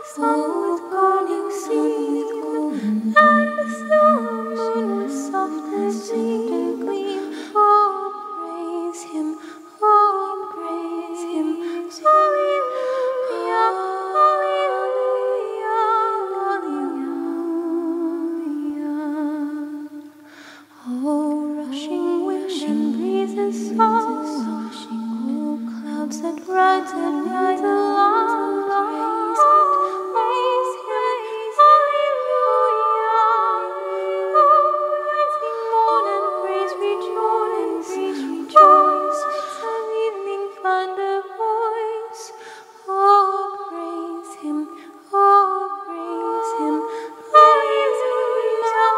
sun with golden sea, and the moon was soft as sea gleam. Oh, praise Him, oh, praise Him, Hallelujah, Hallelujah, Hallelujah. Oh, rushing wind and breezes soft, oh, clouds that rise along. Praise Him, Hallelujah. Oh, rising morn and praise rejoice. As evening find a voice. Oh, praise Him, oh, praise Him, Hallelujah,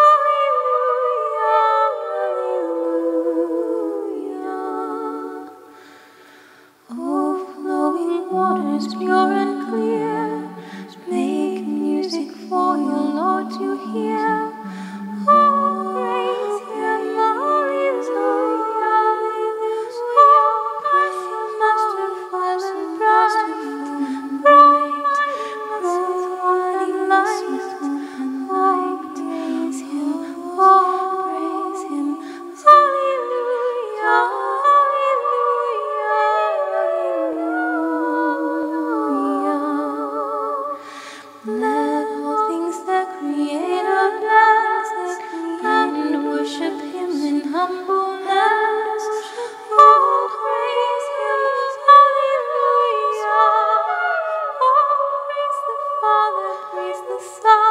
Hallelujah, Hallelujah. Oh, flowing waters pure and clear, make music for your Lord to hear. Oh, praise Him, Hallelujah. Oh, Master, Master, fire and bright, and light. Oh, praise Him, oh, praise Him, Hallelujah, Hallelujah. Let all things that Creator bless, and worship Him in humbleness. Oh, praise Him, Hallelujah. Oh, praise the Father, praise the Son.